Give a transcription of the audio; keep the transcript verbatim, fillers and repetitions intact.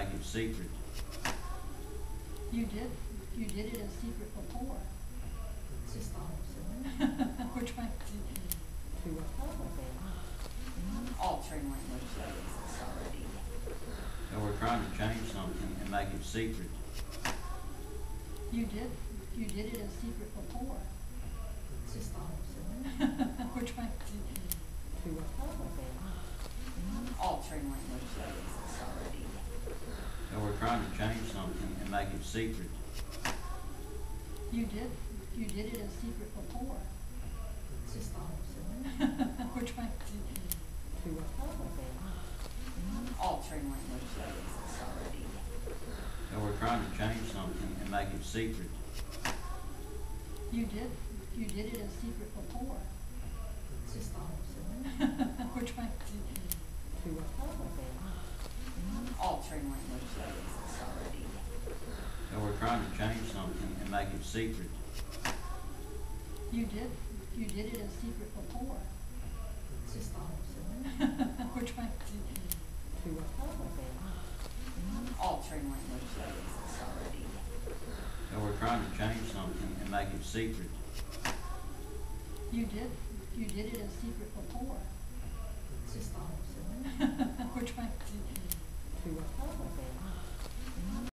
make it secret. You did, you did it in secret before. It's just awesome. We're trying to, To altering language that exists already. So we're trying to change something and make it secret. you did, you did it in secret before. It's just awesome. We're trying to, To altering language that exists already. So we're trying to change something and make it secret. you did, you did it in secret before. It's just awesome. We're trying to, To altering language that exists already. So we're trying to change something and make it secret. you did, you did it in secret before. It's just awesome. We're trying to, To altering language that exists already. So we're trying to change something and make it secret. you did, you did it in secret before. It's just awesome. We're trying to, To altering language that exists already. So we're trying to change something and make it secret. you did, you did it in secret before. It's just awesome. We're trying to, To